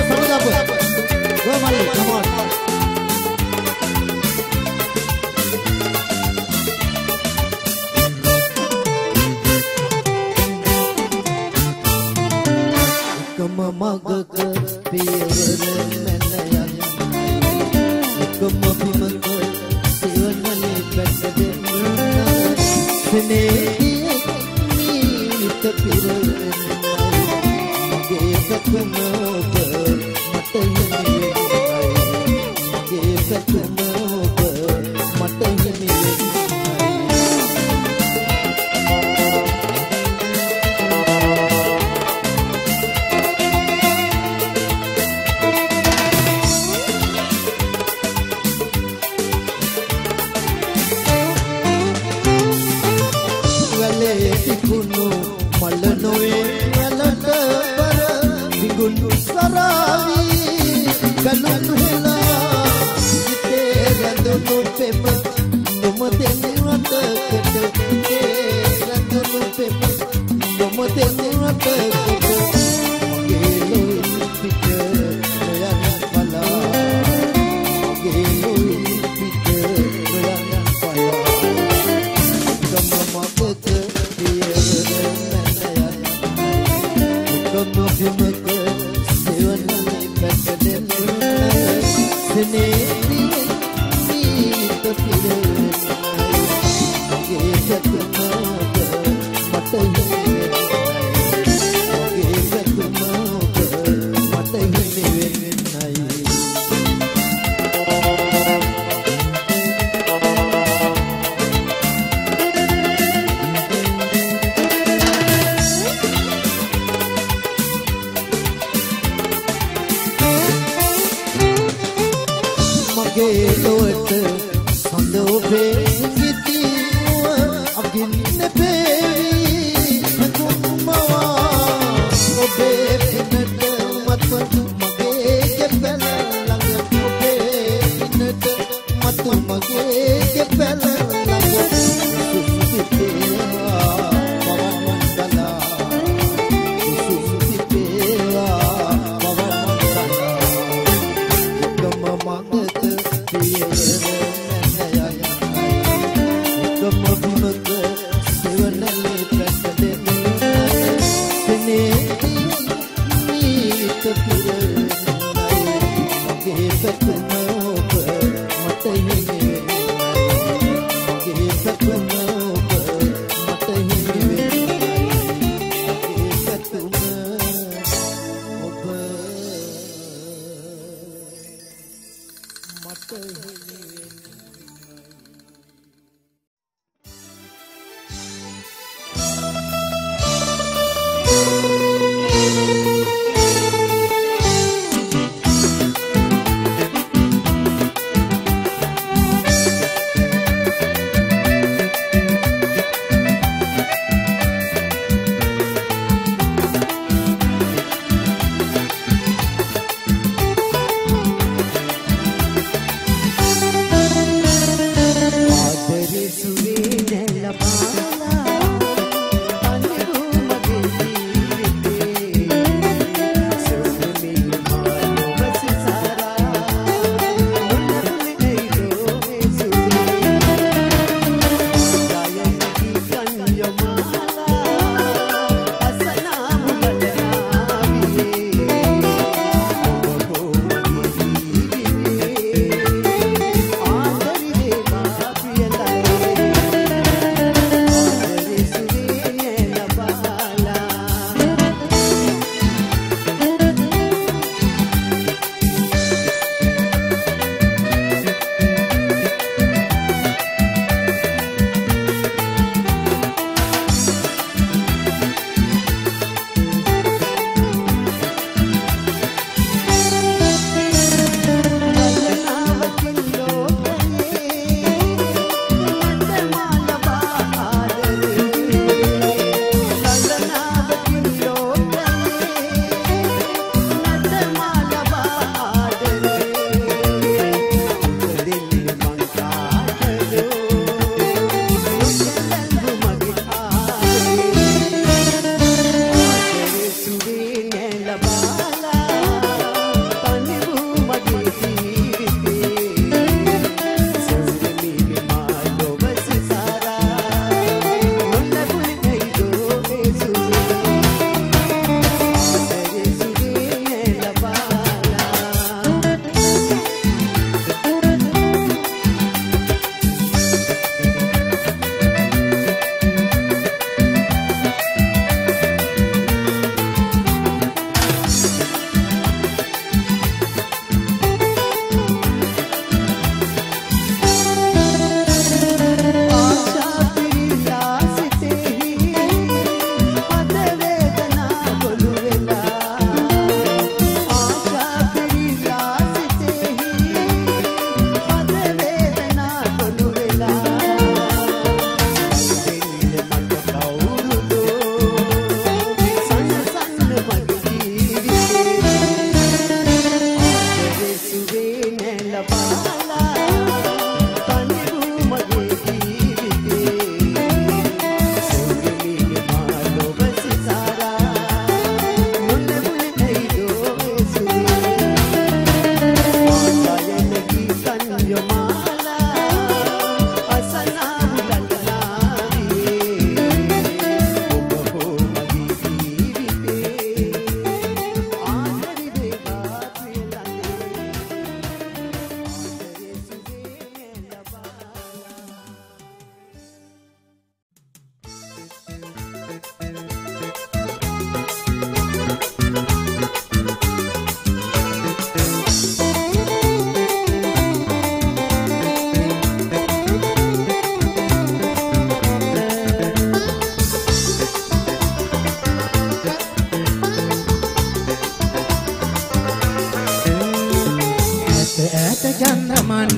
Go Mali, come on. Magaka piyawara manayan Kamabhimaka sivanani pattadenna Snehi nita piranai Mage sakumaba matahini Mage sakumaba matahini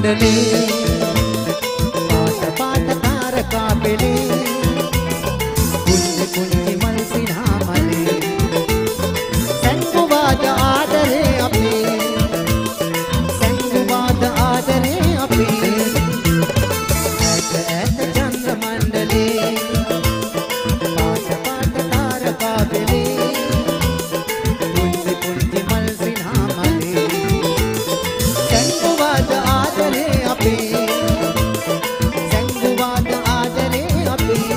මණ්ඩලේ පාට පාට තාරකා පෙළේ කුංචි කුංචි මල් සිනා මලේ සංගවාද ආදරේ අපේ සංගවාද ආදරේ අපේ ඇත ඇත චන්ද්‍ර මණ්ඩලේ පාට පාට තාරකා පෙළේ කුංචි කුංචි මල් සිනා මලේ සංගවාද ආදරේ අපේ සංගවාද ආදරේ අපේ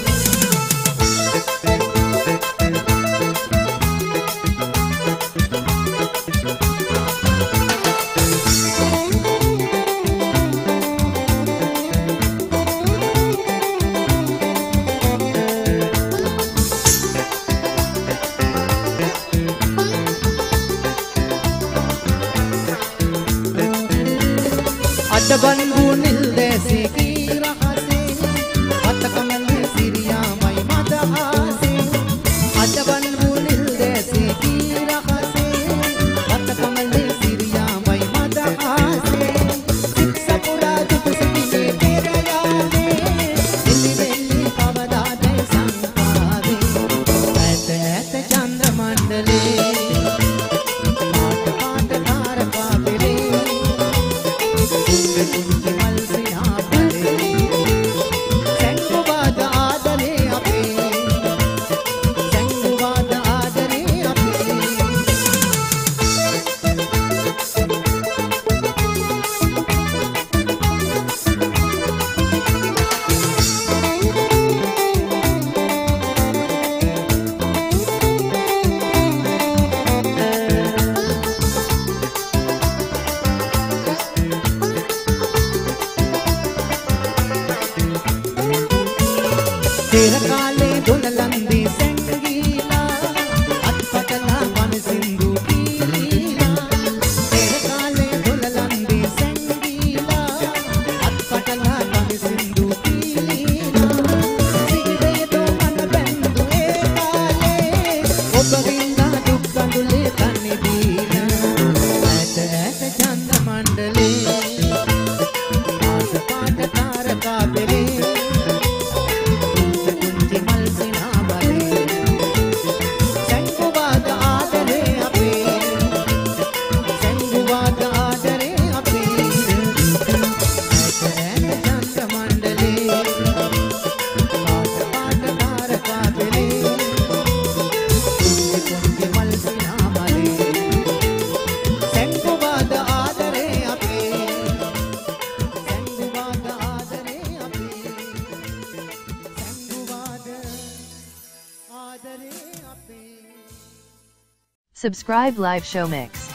අඩබන් ගුනිල් දැසි කීරහසේ අතකමල් සිරියාමයි මදහසේ අඩබන් ගුනිල් දැසි කීරහසේ අතකමල් සිරියාමයි මදහසේ සික්සපුරා දුපසිතේ පෙරයාවේ ඉලිවෙලි කවදාද සංකාවේ ඇත ඇත චන්ද්‍ර මණ්ඩලේ පාට පාට තාරකා පෙළේ කුංචි මල් සිනා මලේ සංගවාද ආදරේ අපේ සංගවාද ආදරේ අපේ තෙර කාලේ දොළලන්දී සැංගීලා අත්පතලා වන සින්දු පීලා තෙර කාලේ දොළලන්දී සැංගීලා අත්පතලා වන සින්දු පීලා සිගිදේ දෝමන බැන්දු ඒ කාලේ ඔබ වින්දා දුක් කඳුලේ තනි දීලා ඇත ඇත චන්ද්‍ර මණ්ඩලේ පාට පාට තාරකා පෙළේ Subscribe Live Show Mix.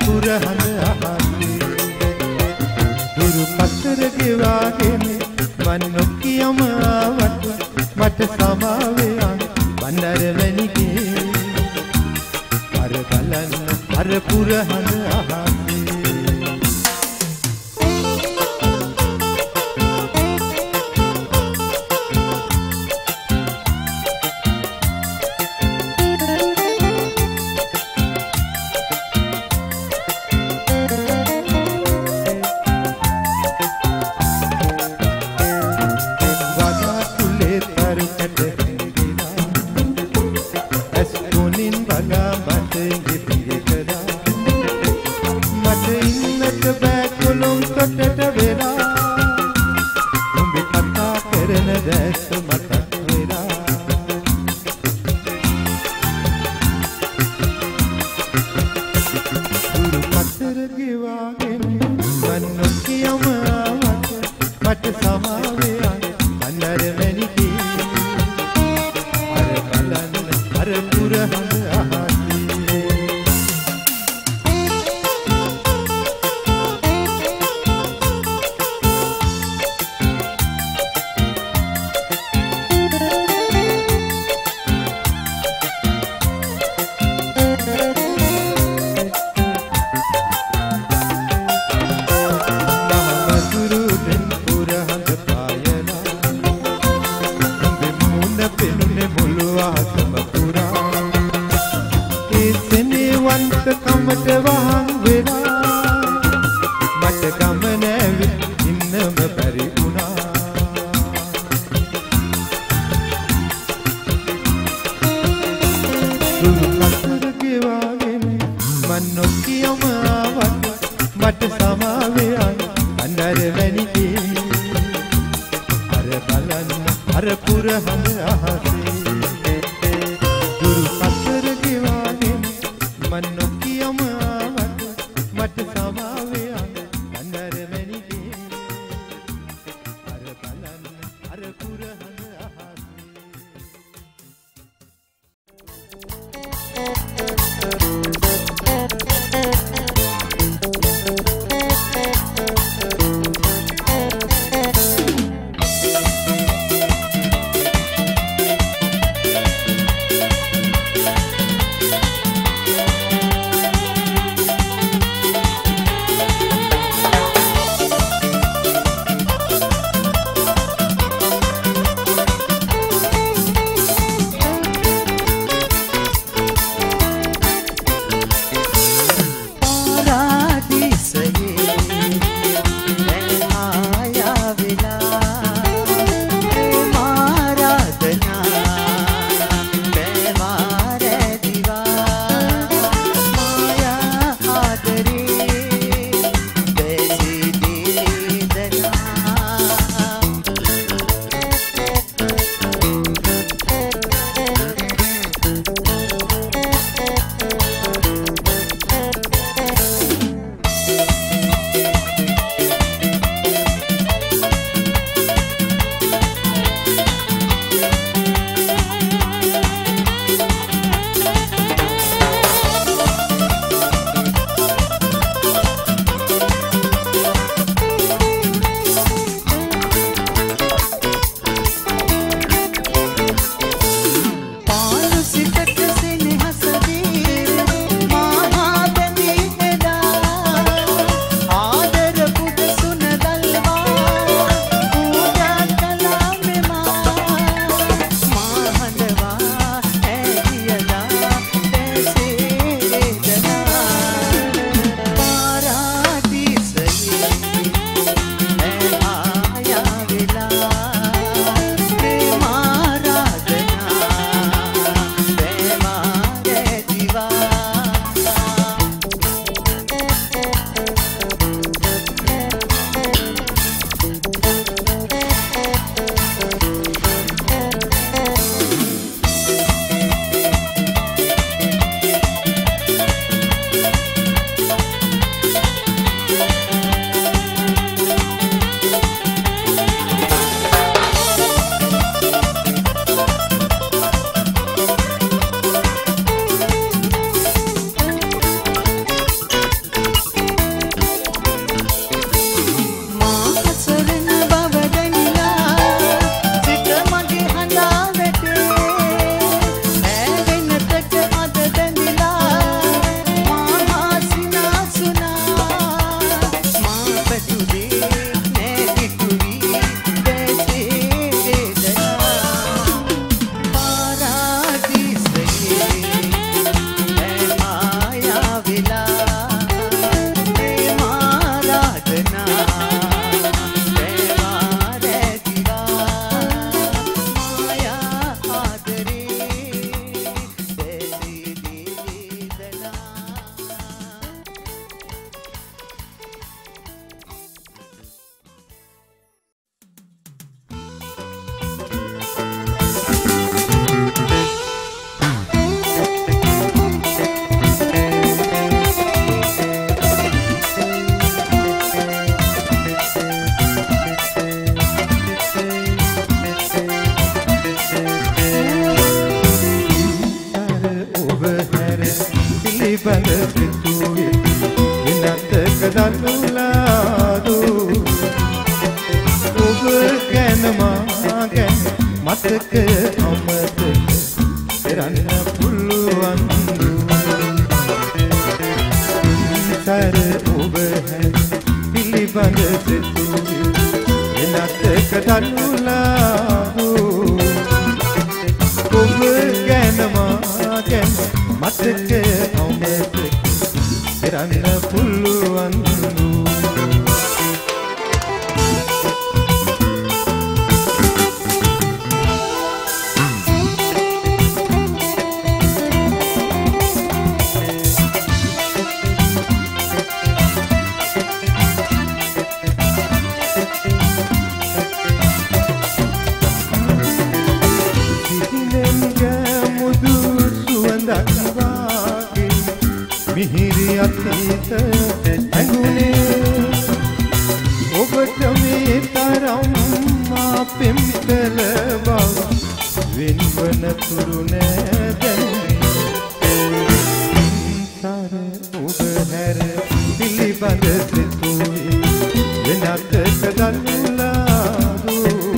පුරහඳ අහසේ දුරු පතර ගෙවාගෙන මන් නොකියම ආවට මට සමාවෙයන් බණ්ඩර වැනිගේ අර බලන්න අර පුරහඳ අහසේ බඳ සිතුවේ වෙනතක දනුලාදු ඔබ ගැන මා ගැන මතක අමතක කරන්න පුළුවන් සර ඔබ හැර පිළිබඳ සිතුවේ වෙනතක දනුලාදු ඔබ ගැන මා ගැන මතක අමතක කරන්න පුළුවන් මිහිරි අතීත ඇඟුනේ ඔබට මේ තරම් මා පෙම් කළ බව වෙන්වන තුරු නෑ දැනුනේ ඔබ හැර පිළිබඳ සිතුවේ වෙනතක දනුලාදු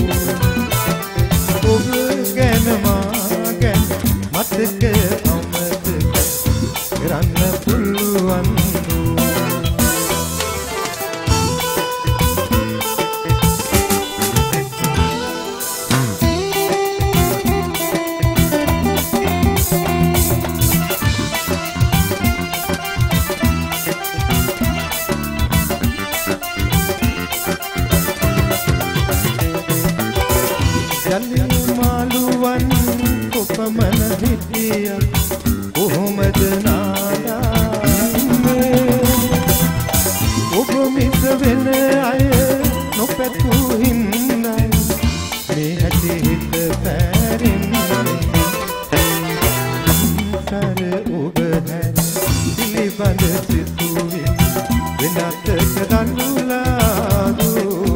ඔබ ගැන මා ගැන මතක අමතක කරන්න පුළුවන් යලි මාළුවන් කොපමණ හිටියා කොහොමද නාදාන්නේ ඔබ මිස වෙන අය නොපැතූ හින්දා මේ හැටි හිත පැරෙන්නේ සර ඔබ හැර පිළිබඳ සිතුවේ වෙනතක දනුලාදු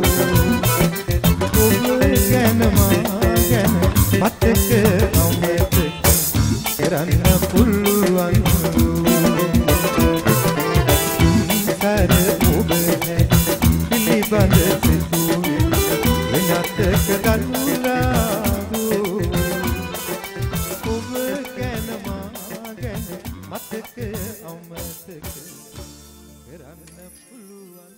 ඔබ ගැන මා ගැන මතක අමතක කරන්න පුළුවන් සර ඔබ පිළිබඳ සිතුවේ වෙනතක දනුලාදු ඔබ ගැන මා ගැන මතක අමතක කරන්න පුළුවන්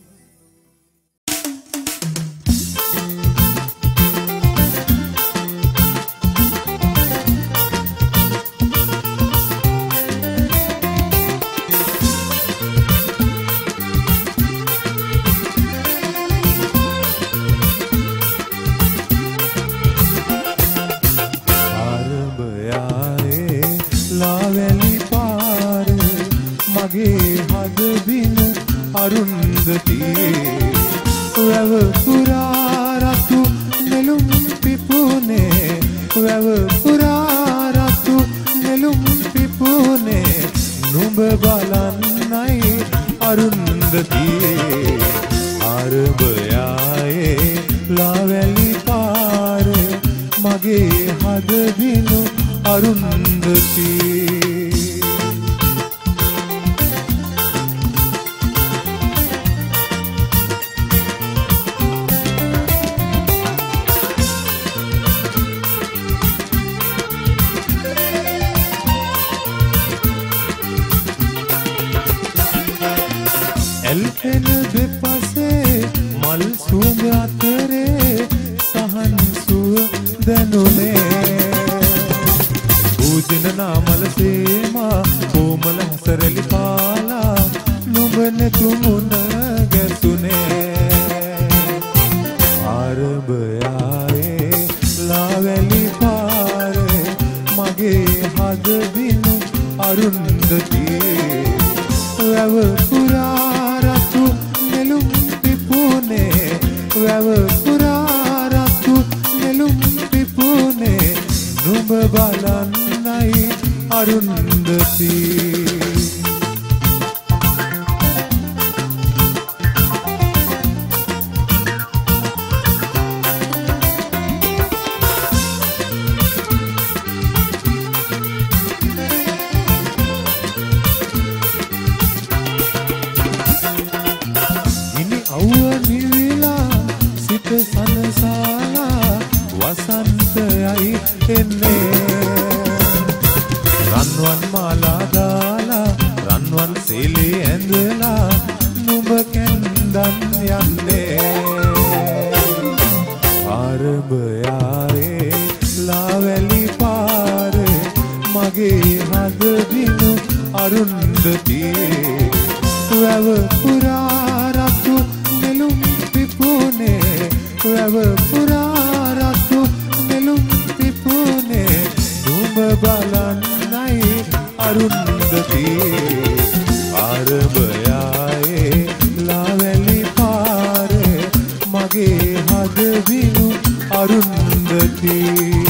අරුන්දතියේ වැව පුරා රතු නෙළුම් පිපුනේ වැව පුරා රතු නෙළුම් පිපුනේ නුඹ බලන්නයි අරුන්දතියේ අරබයායේ ලාවැලි පාරේ මගේ හදදිනු අරුන්දතියේ එල්පෙන දෙපසේ මල් සුවඳ අතරේ සහන් සුව දැනුනේ පූජන නාමල සේමා කොමල හසරලි පාලා නුඹ නැතුමුණ ගැසුනේ ආරබයායේ ලාවැලි පාරේ මගේ හදදිනු අරුන්දතියේ වැව පුරා රතු නෙළුම් පිපුනේ වැව පුරා රතු නෙළුම් පිපුනේ නුඹ බලන්නයි අරුන්දතියේ එන්නේ රන්වන් මාලා දාලා රන්වන් සීලී ඇඳලා නුඹ කැන්දන් යන්නේ ආරඹයායේ ලාවැලි පාරේ මගේ හද දිනු අරුන්දතියේ වැව පුරා රතු නෙළුම් පිපුනේ වැව පුරා රතු නෙළුම් පිපුනේ නුඹ බලන්නයි අරුන්දතියේ ආරඹයායේ ලාවැලි පාරේ මගේ හද දිනු අරුන්දතියේ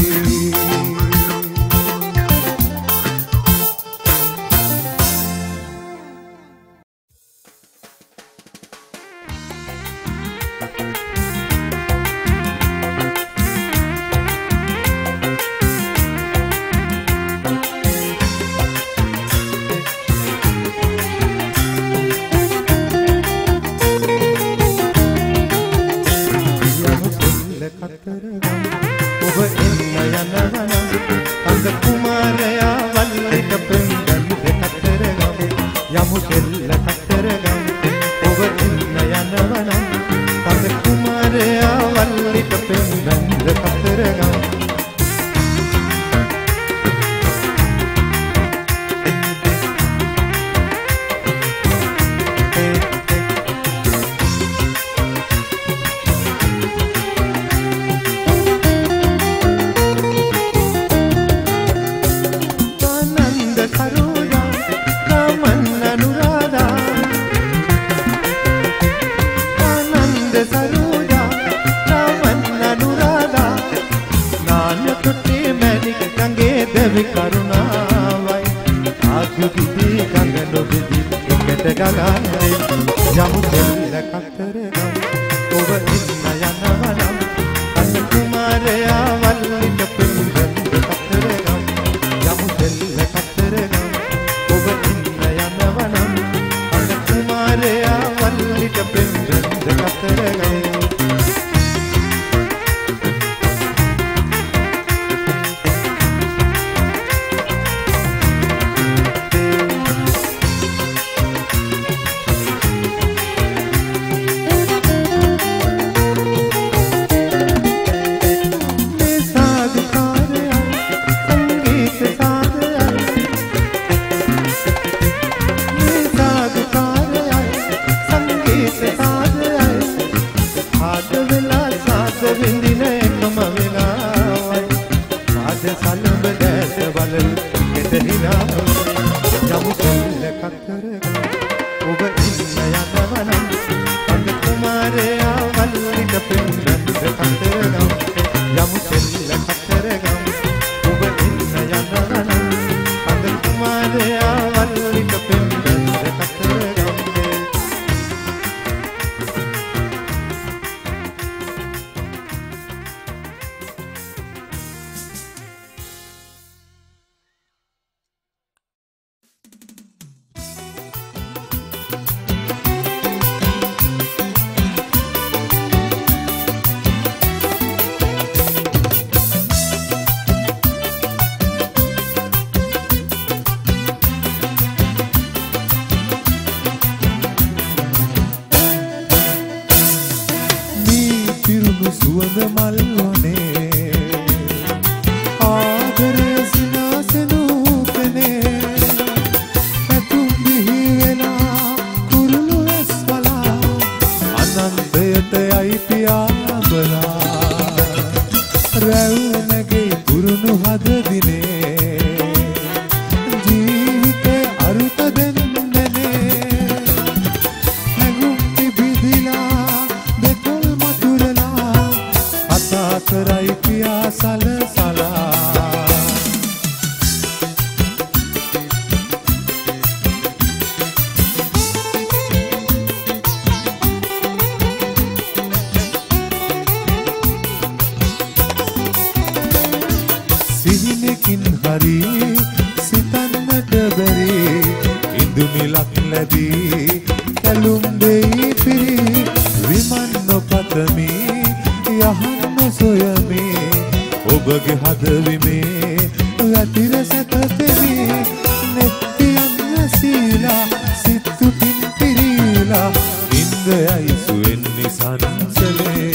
ඔබගේ හදවිමේ වැතිර සැතපෙමේ නෙත්තියන් වැසීලා සිත්තුටින් පිරීලා ඉන්දයයි සුවෙන්නේ සංසලේ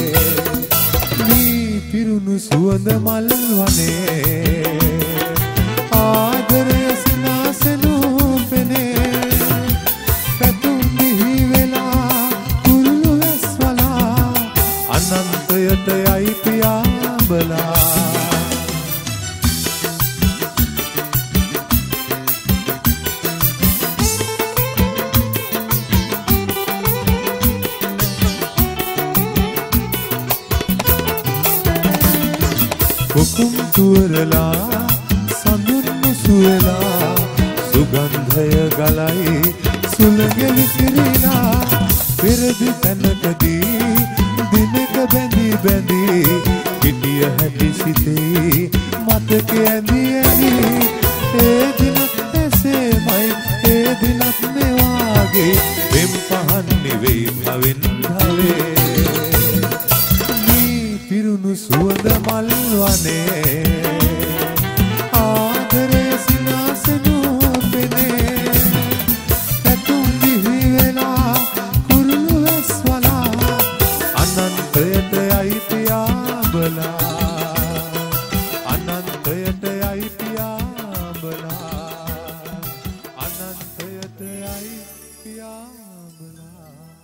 මේ පිරුණු සුවඳ මල් වනේ ආදරය සිනාසෙනු පෙනේ පැතුම් දිහි වෙලා කුරුළු වැස්වලා අනන්තයට යයි පියාඹලා කුකුම් තුවරලා සඳුන් මුසුවෙලා සුගන්ධය ගලයි සුළඟෙලි පිරීලා පෙරදි තැනකදී දිනක බැඳී බැඳී හිටිය හැටි සිතේ මතක ඇඳි ඇඳි ඒ දිනක් එසේමයි ඒ දිනක් මෙවාගේ එම් පහන් නෙවෙයි භවෙන් භවේ පිරුණු සුවඳ මල් වනේ ආදරය සිනාසෙනු පෙනේ පැතුම් දිහි වෙලා කුරුළු වැස්වලා අනන්තයට යයි පියාඹලා අනන්තයට යයි පියාඹලා අනන්තයට යයි පියාඹලා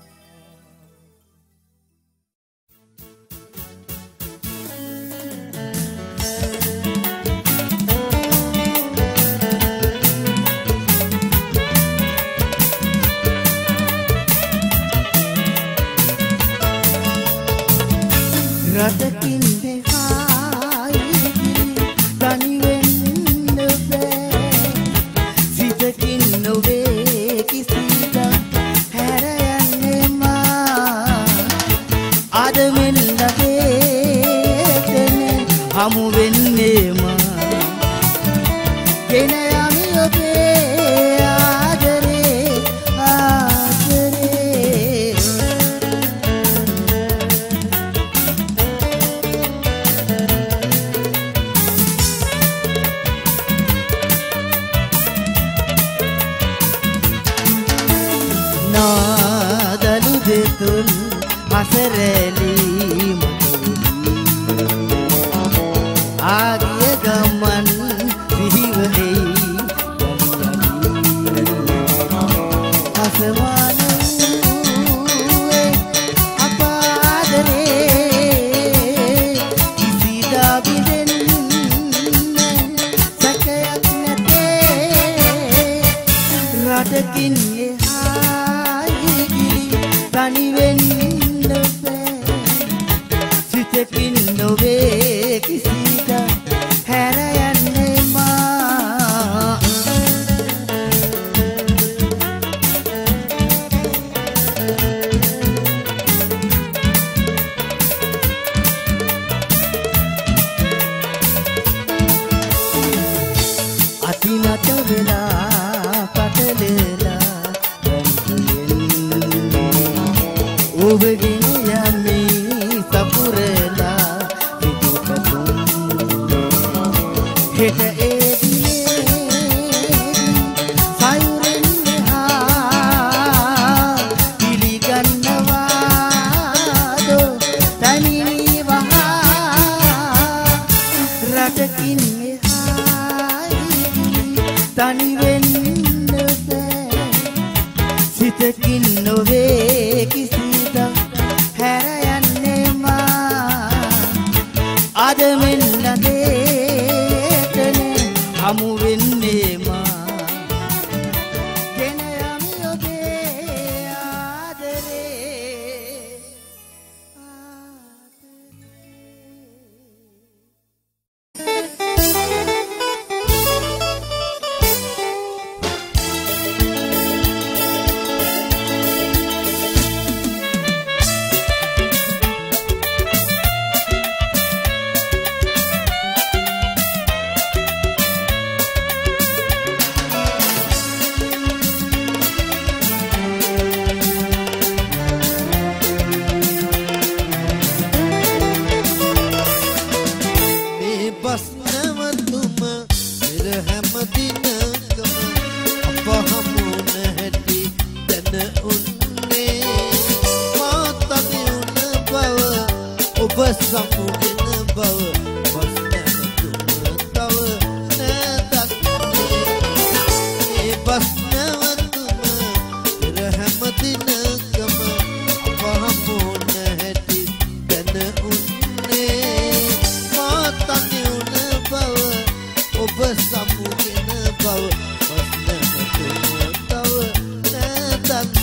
රටකින් දෙහායි තනි වෙන්න බෑ සිතකින් නොවේ කිසිද හැර යන්නේ මා අද මෙන්න දෙතන හමු වෙන්නේ මා ගෙන යමි ඔබේ ආදරේ ආදරේ නාදලු දෙතුන් අසරැලි ආගිය ගමන් සිහිවෙයි අසවාන අපාදරේ කිසිදා බිඳෙන්න සැකයක් නැතේ රටකින් තනි වෙන්න බෑ සිතකින් නොවේ කිසිද හැර යන්නේ මා අතිනත වෙලා පටලෙලා ඔබගෙන යමි සපුරලා විදුපතුම් හෙට ඒදිනේ සයුරෙන් මෙහා පිළිගන්නවාදෝ තනිවී වහා රටකින් මෙහායි තනි වෙන්න බෑ සිතකින් නොවේ කිසිද හැර යන්නේ මා අද මෙන්න දෙතන හමු වෙන්නේ මා ගෙන යමි ඔබේ ආදරේ සමුගෙන බව බස් නැවතුම තව නැතත් ඒ බස් නැවතුම පෙර හැම දිනකම අප හමු නැහැටි දැන උන්නේ මා තනි වුණ බව ඔබ සමුගෙන බව බස් නැවතුම තව නැතත්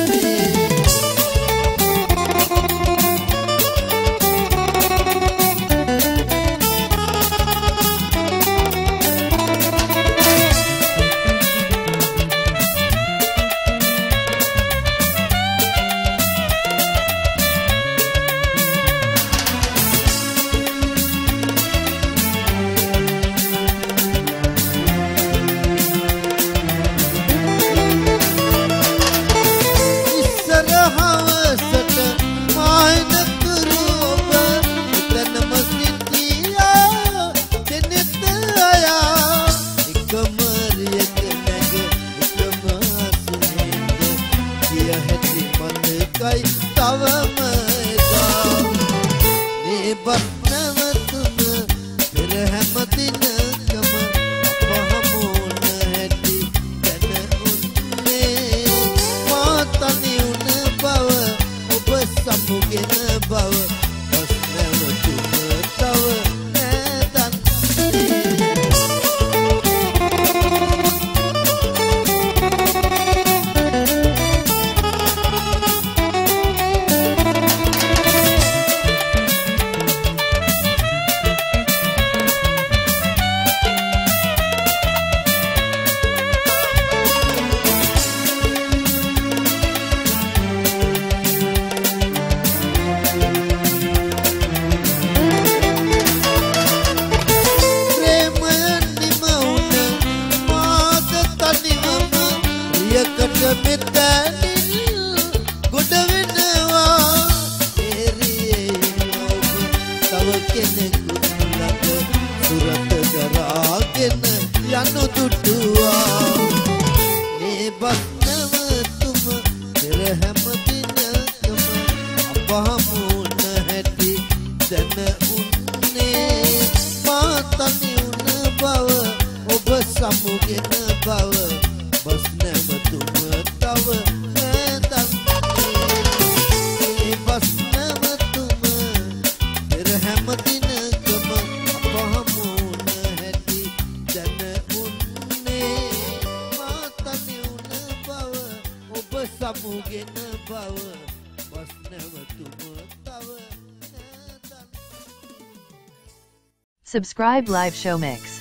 Subscribe Live Show Mix.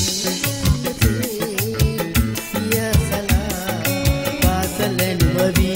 Baby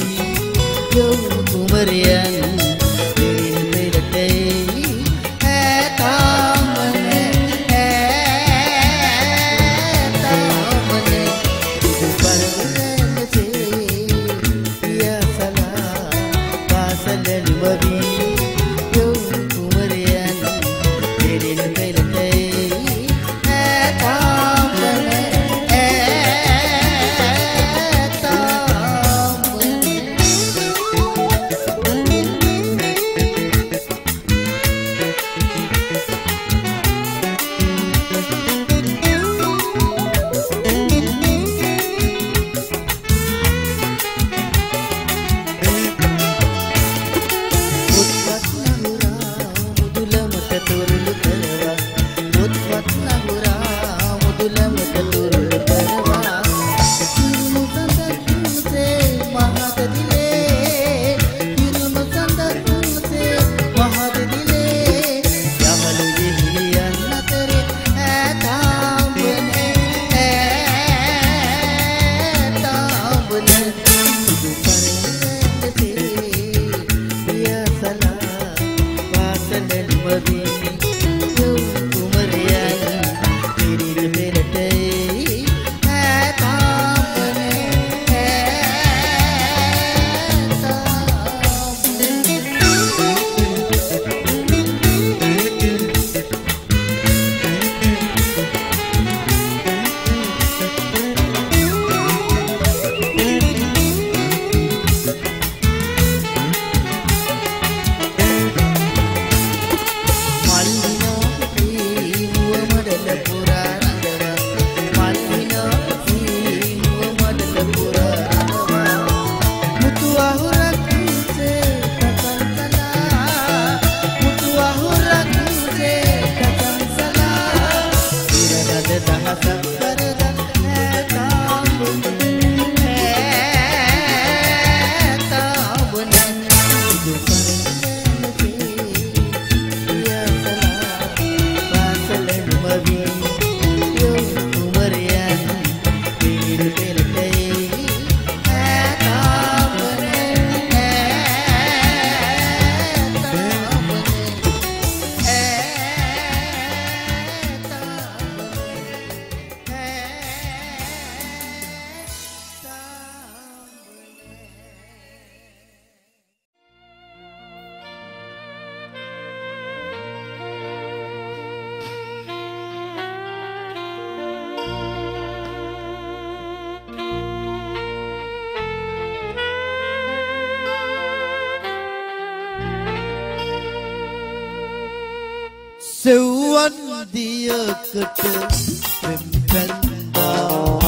සෙව්වන් දියකට පෙම්පැන්දා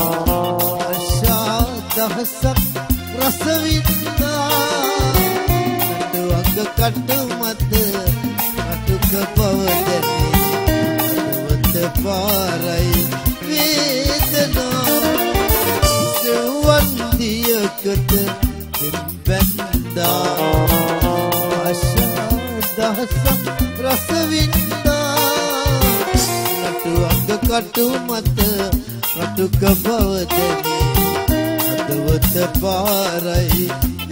ආශා දහසක් රස වින්දා නඩුවක කටු මත කටුක පවදනේ අදවත පාරයි වේදනා සෙව්වන් දියකට පෙම්පැන්දා ආශා දහසක් රස වින්දා නටුවක කටු මත කටුක පවදනේ අදවත පාරයි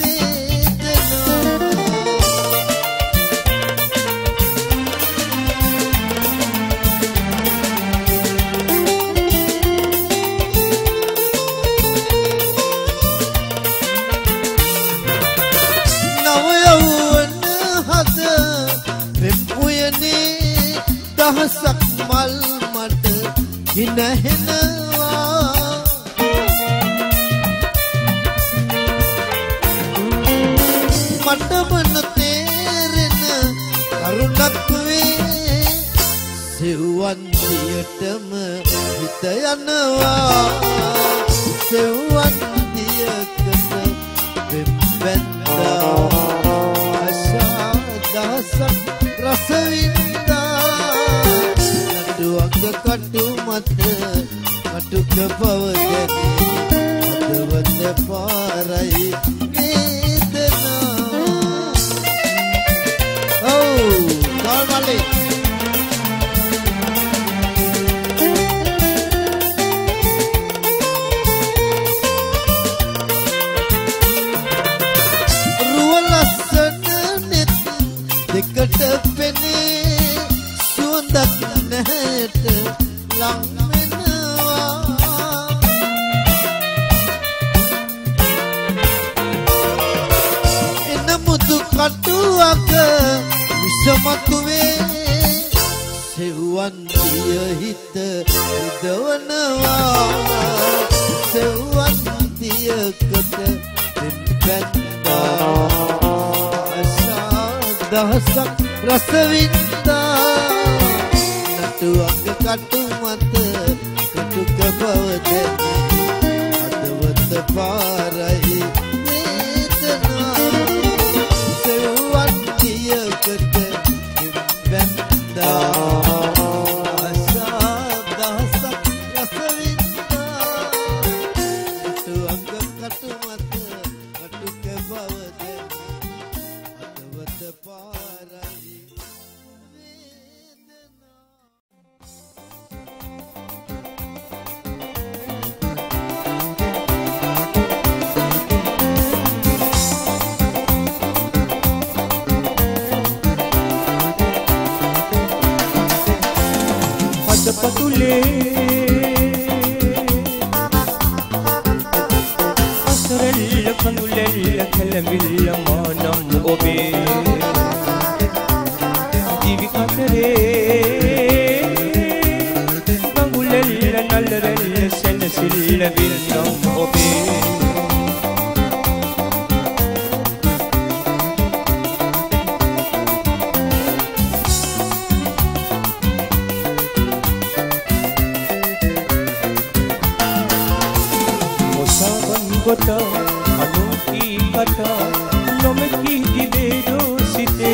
දහසක් මල් මට හිනහෙනවා මටම නොතේරෙන කරුණක් වේ සෙව්වන් දියටම හිත යනවා සෙව්වන් දියකට පෙම්පැන්දා ආශා දහසක් රස කටු මත කටුක පවදනේ අදවත පාරයි වේදනා කාල්මලේ රුව ලස්සන නෙත් දෙකට පෙනේ සුවඳක් නැහැට ලං වෙනවා එන මුදු කටුවක විසමතු වේ සෙව්වන් දිය හිත හිදවනවා සෙව්වන් දියකට පෙම්පැන්දා ආශා දහසක් රස වින්දා නටුවක කටු මත කටුක පවදනේ අදවත පාරයි වේදනා සෙව්වන් දියකට පෙම්පැන්දා ආශා දහසක් රස වින්දා නටුවක කටු මත කටුක පවදනේ අදවත පාරයි අසරෙල්ල කඳුලෙල්ල කලමිල්ල මානම් ඔබේ දිවි කතරේ ගඟුලෙල්ල නල්ලරෙල්ල සෙනසිල්ල වින්නම් ඔබේ Kota anuki kata nomeki dibedo site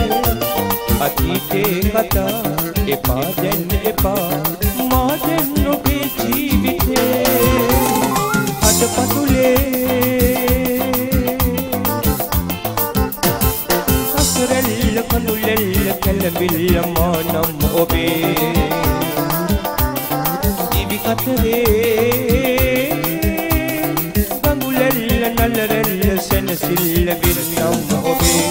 atite kata epa den epa maden nobe jeevithe ada patule asrel kanulel kalabil manam obe divi katare නල්ලරෙල්ල සෙනසිල්ල විරනම් ඔබේ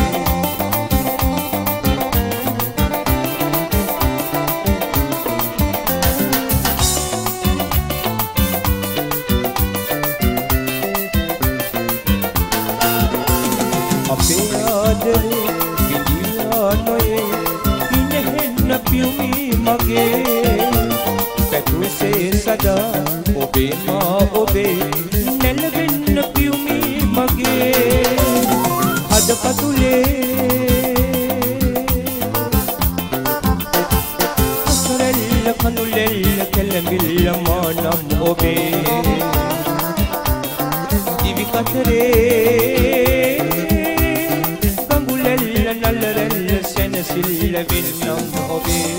අපේ ආදරේ විදියා නොයේ ඉනෙහෙන්න පියුමි මගේ පැතුසේ සදා ඔබේ මා ඔබේ නැලවෙන්න පියුමි මගේ හද පතුලේ කනුලෙල්ල කෙළඹිල්ල මානම් ඔබේ දිවි කතරේ ගඟුලෙල්ල නල්ලරෙල්ල සෙනසිල්ල වෙන්නම් ඔබේ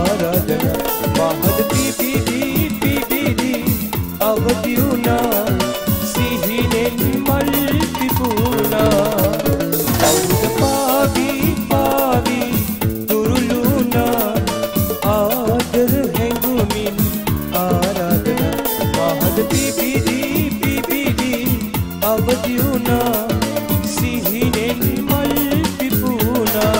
Mahad pi pi di pi di di avadiuna මහද පිපිදී අවදි වුණා සිහිනෙන් මල් පිපුණා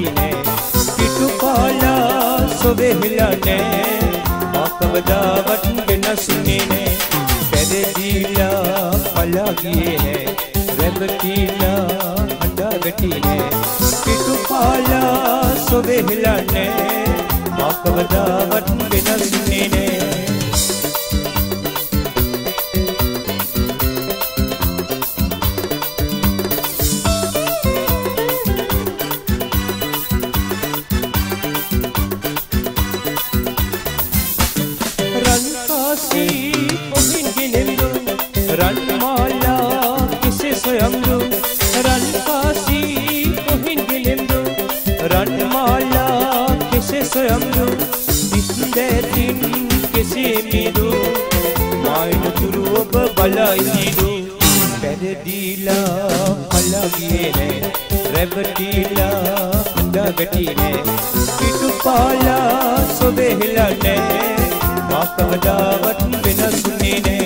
වැටිනේ පිටුපාලා සොබෙහිලා නෑ මා කවදාවත් වෙනස්ුනේ නෑ පෙරදිලා පලා ගියේ නෑ රැවටිලා හඬා වැටිනේ පිටුපාලා සොබෙහිලා නෑ මා කවදාවත් වෙනස්ුනේ නෑ පැරදිලා පලා ගියේ නෑ රැවටිලා හඬා වැටිනේ පිටුපාලා සොබෙහිලා නෑ මා කවදාවත් වෙනස්ුනේ නෑ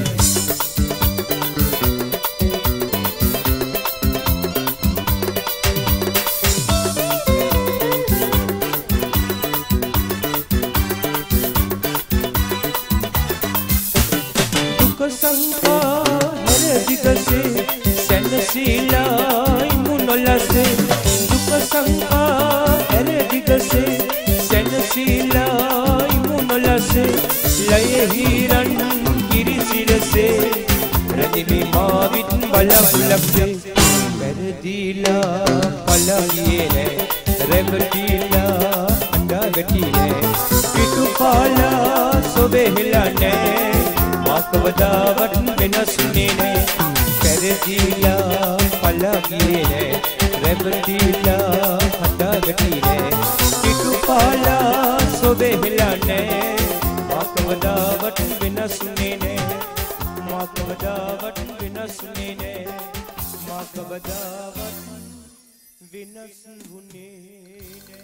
පැරදිලා පලා ගියේ නෑ රැවටිලා හඬා වැටිනේ පිටුපාලා සොබෙහිලා නෑ මා කවදාවත් වෙනස්ුනේ නෑ පැරදිලා පලා ගියේ නෑ රැවටිලා හඬා වැටිනේ පිටුපාලා සොබෙහිලා නෑ මා කවදාවත් වෙනස්ුනේ නෑ මා කවදාවත් වෙනස්ුනේ නෑ මා කවදාවත් වෙනස් වුනේ නෑ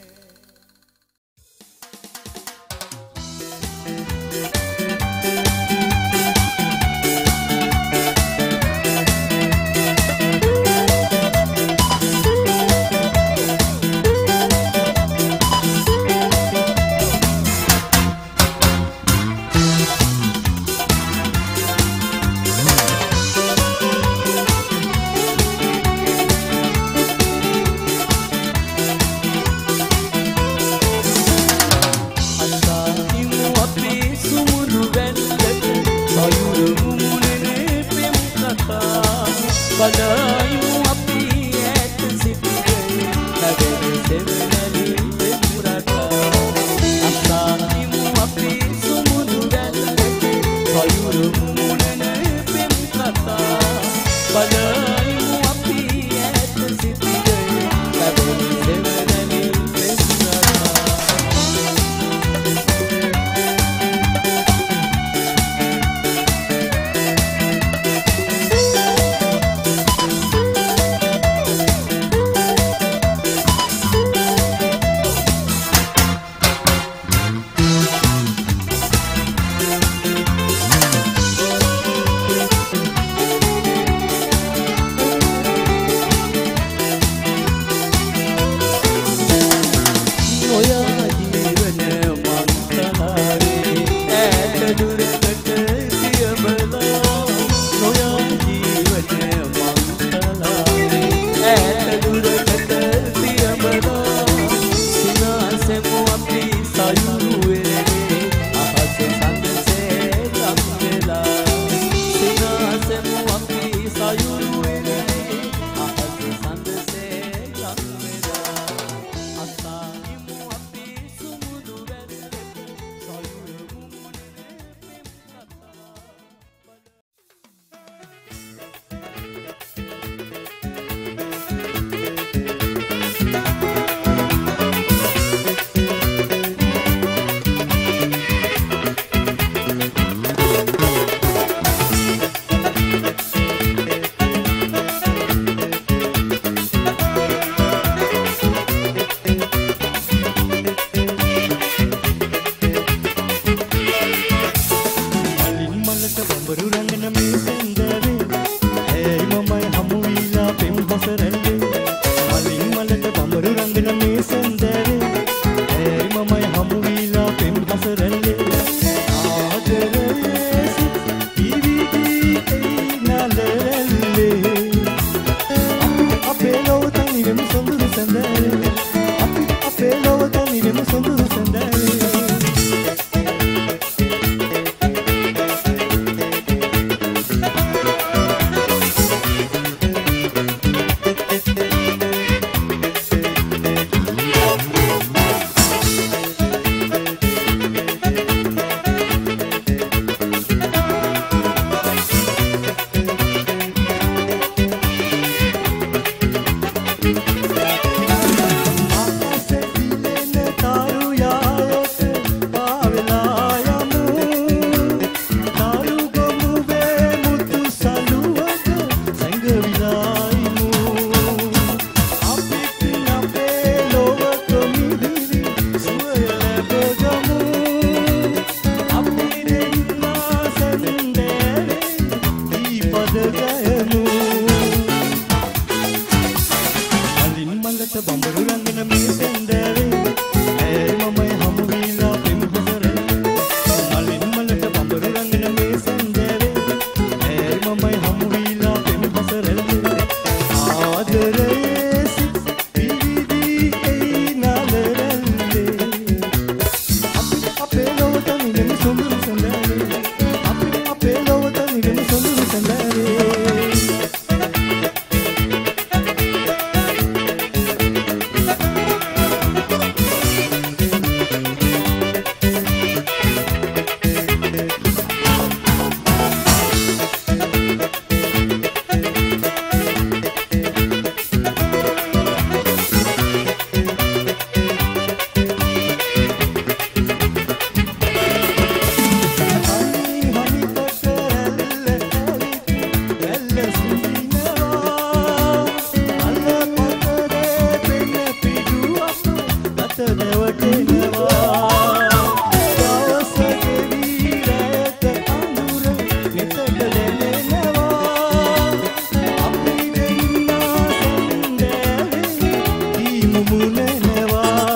හිත නැවටෙනවා දවස ගෙවි රැක අඳුර නෙතට ලැබෙනවා අපි දෙන්නා සඳෑවේ මුමුණනවා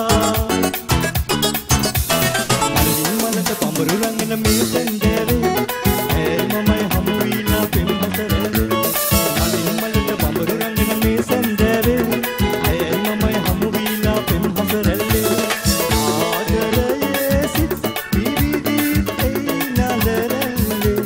මලින් මලට පඹරු රංගන මේ සඳෑවේ මමයි හමු වීලා පෙම් හතරේ මලින් මලට පඹරු රංගන මේ සඳෑවේ මමයි හමු වීලා පෙම් හතරේ ආදරයේ සිත් විවිධ ඒ නලරල්ලේ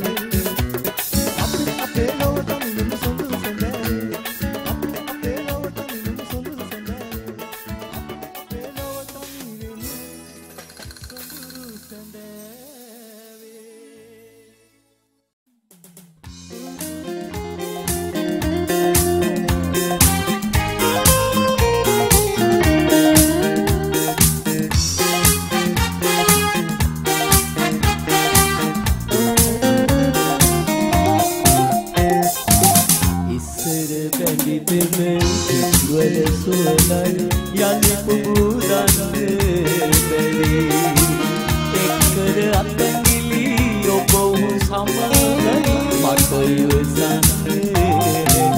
අපේ ලොවට මිනුම් සොඳු සඳෑවේ අපේ ලොවට මිනුම් සොඳු සඳෑවේ අපේ ලොවට මිනුම් සොඳු සඳෑවේ ඉස්සර බැඳිතෙම කිව්වල සුවලයි යලි පුබුදන්න බැරි එක්කර අතැඟිලි ඔබ වූ සමගයි මට ඉවසන්නේ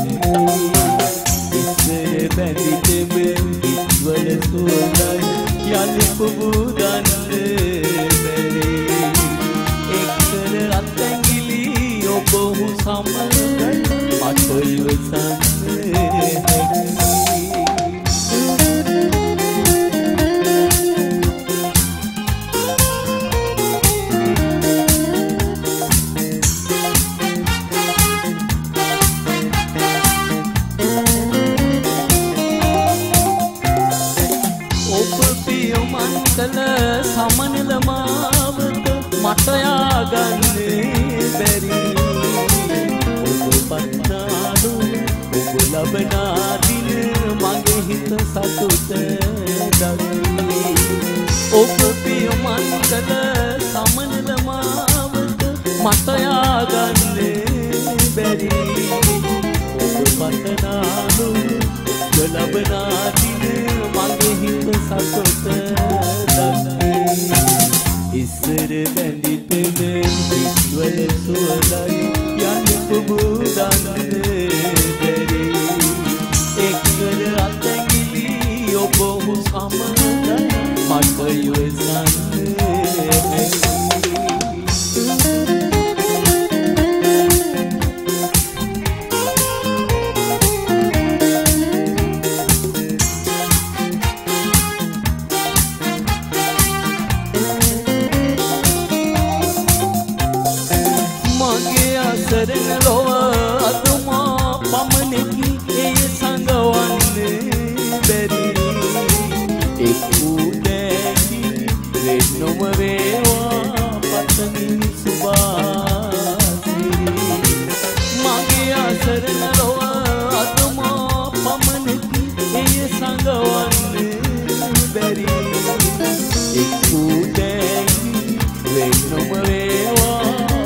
ඉස්සර බැඳිතෙම කිව්වල සුවලයි යලි පුබුදන්න බැරි එක්කර අතැඟිලි ඔබ වූ සමගයි මට ඉවසන්නේ ඔබ පියමන් කළ සමනල මාවත මට යාගන්නේ බැරි ඔබ පන්නාඩු ඔබ ලබනා දින මගේ හිත සතුට දරි ඔබ පියමන් කළ සමනල මාවත මට යාගන්නේ බැරි ඔබ පන්නාඩු ඔබ ලබනා දින මගේ හිත සතුට දරි ඉස්සර බැඳිතෙම විශ්වල සුවලයි යලි පුබුදන්න බැරි එක්කර අතැඟිලි ඔබ වූ සමගයි මට ඉවසන්නේ මගේ අසරණ ලොව අතුමා පමණකි එය සඟවන්නේ බැරි එක්කූ දැකි වෙන් නොම වේවා පතමි සුභාසිරි මගේ අසරණ ලොව අතුමා පමණකි එය සඟවන්නේ බැරි එක්කූ දැකි වෙන් නොම වේවා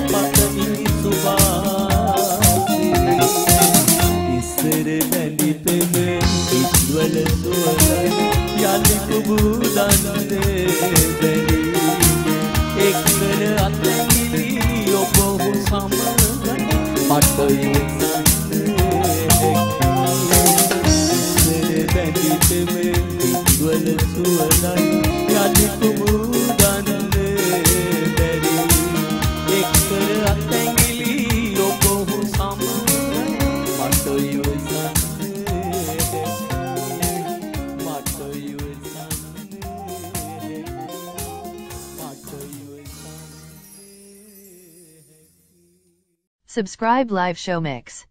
ඉස්සර බැඳිතෙම ඉස්වල සුවලයි යලි පුබුදන්න බැරි එක්කර අතැඟිලි ඔබ වූ සමගයි මට ඉවසන්නේ ඉස්සර බැඳිතෙම ඉස්වල සුවලයි යලි පුබුදන්න බැරි එක්කර අතැඟිලි ඔබ වූ සමගයි මට ඉවසන්නේ මට ඉවසන්නේ මට ඉවසන්නේ Subscribe Live Show Mix.